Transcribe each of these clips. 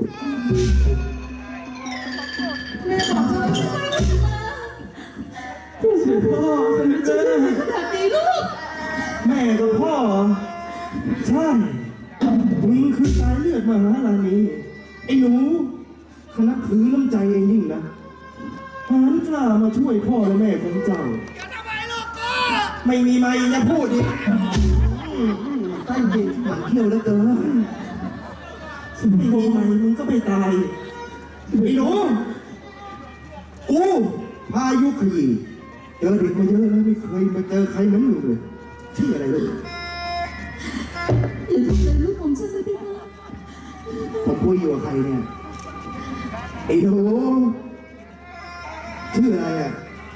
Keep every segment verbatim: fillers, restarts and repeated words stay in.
แม่บอกจะไม่ใช่ไหมนะจ๊ะเสด็จพ่อเสด็จแม่ขนาดนี้ลูกแม่กับพ่อใช่มึงคือสายเลือดมหาราณีไอ้หนูคณะถือน้ำใจเองยิ่งนะหานกล้ามาช่วยพ่อและแม่ของเจ้าไม่มีไม้จะพูดดิใต้ดินหมันเที่ยวแล้วเกินไม่มีไม้มึงก็ไม่ตายไอ้หนูกูพายุขยี้เจอเด็กมาเยอะแล้วไม่เคยมาเจอใครเหมือนมึงเลยชื่ออะไรลูกอย่าทำเลยลูกผมฉันเลยพี่พ่อผมคุยอยู่กับใครเนี่ยไอ้หนูชื่ออะไรอ่ะ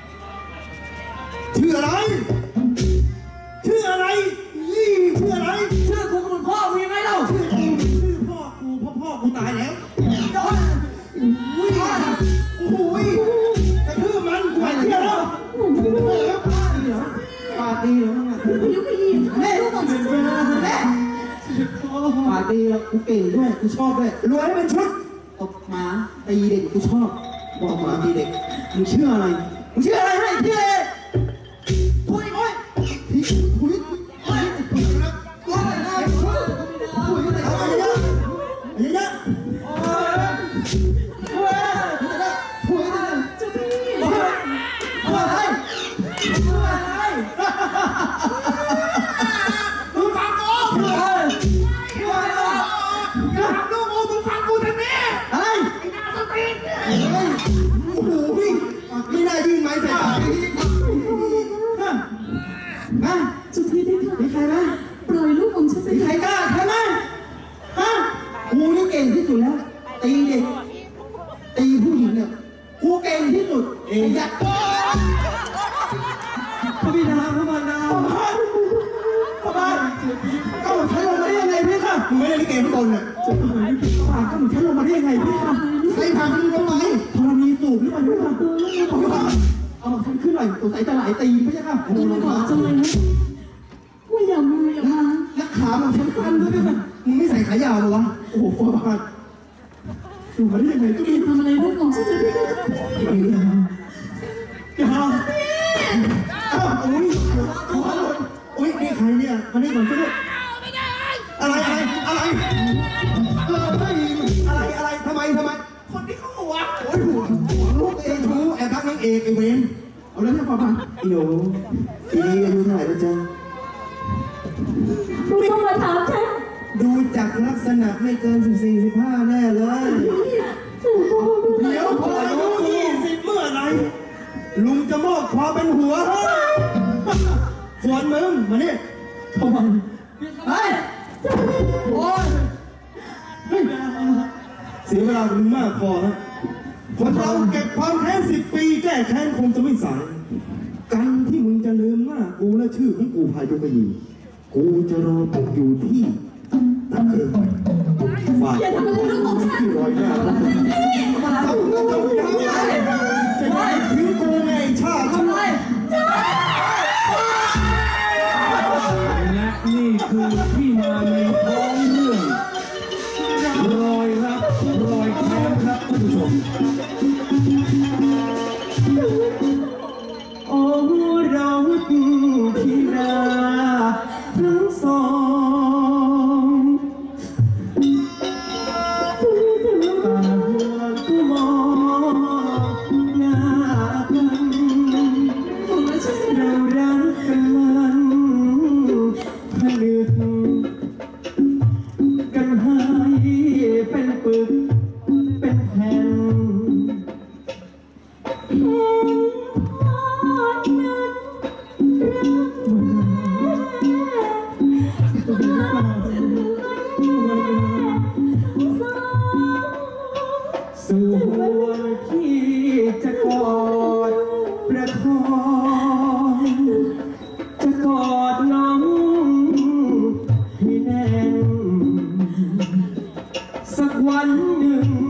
ชื่ออะไรชื่ออะไรนี่ชื่ออะไรชื่อกูกับพ่อมีไหมเล่าชื่อกูชื่อพ่อกูพ่อพ่อกูตายแล้วจอนอุ้ยโอ้ยกระทืบมันกูไม่เที่ยวแล้วปาตีเหรอปาตีเหรอยุคยีแม่ลูกผมฉันแม่ปาตีแล้วกูเก่งด้วยกูชอบด้วยรวยให้เป็นชุดตบหมาตีเด็กกูชอบบอกหมาตีเด็กมึงชื่ออะไรมึงชื่ออะไรให้ชื่ออะไรถุยโอ้ยถุยถุยโอ้ยถุยนะโอ้ยนะถุยอะไรเยอะอะไรเยอะโอ้ยโอ้ยถุยนะจะพี่โอ้ยโอ้ยโอ้ยมึงฟังกูโอ้ยโอ้ยอย่าทำลูกกูมึงฟังกูแต่แม่อะไรไอ้หน้าสติเฮ้ยโอ้โหไม่ได้ยื่นไม้ใส่ปากนะจุดที่ได้ค่ะมีใครไหมปล่อยลูกผมฉันไปมีใครกล้าใช่ไหมฮะกูนี่เก่งที่สุดแล้วตีเด็กตีผู้หญิงเนี่ยกูเก่งที่สุดเองยัดพระบิดาพระมารดาพระบาทพระบาทก็หมดฉันลงมาได้ยังไงพี่ค่ะมึงไม่ได้ลิเกทุกคนเนี่ยจะพาพี่พระบาทก็หมดฉันลงมาได้ยังไงพี่ค่ะใครพาพี่ลงมาธรณีสูบหรือเปล่าพี่ค่ะเอามาฉันขึ้นหน่อยสงสัยจะหลายตีพี่ค่ะนี่มาบอกจังเลยนะว่าอย่ามืออย่ามาแล้วขามันฉันสั้นด้วยพี่ค่ะมึงไม่ใส่ขายาวเหรอวะโอ้โหพระบาทดูมาได้ยังไงก็ไม่ทำอะไรลูกผมฉันเลยพี่ก็อย่าอ้าวโอ้ยโอ้ยนี่ใครเนี่ยมาได้ก่อนสิลูกอะไรอะไรอะไรเออไม่อะไรอะไรทำไมทำไมคนที่เขาหัวโอ้ยหัวหัวลูกเองชูแอบรักนางเอกไอ้เวนเอาแล้วเนี่ยป้าป้าไอ้หนูปีนี้อายุเท่าไหร่แล้วจ๊ะลูกต้องมาถามฉันดูจากลักษณะไม่เกินสิบสี่สิบห้าแน่เลยเดี๋ยวพออายุยี่สิบเมื่อไรลุงจะมอบความเป็นหัวให้ส่วนมึงมาเนี่ยโอ้ยเฮ้ยโอ้ยเสียเวลามึงมากพอแล้วคนเราเก็บความแค้นสิบปีแก้แค้นคงจะไม่สายกันที่มึงจะลืมหน้ากูและชื่อของกูพายุกยีกูจะรอตกอยู่ที่ตะเคียนฝากที่รอยหน้าแล้วทำก็ต้องทำไมจะได้ถึงกูไงชาติทำไมและนี่คือที่มาในท้องเรื่องรอยรักรอยแค้นครับท่านผู้ชมโอ้เราพิราทั้งสองต่างก็มองหน้ากันเรารักกันมันผนึกกันให้เป็นปึกเป็นแผ่นส่วนที่จะกอดประคองจะกอดน้องให้แน่นสักวันหนึ่ง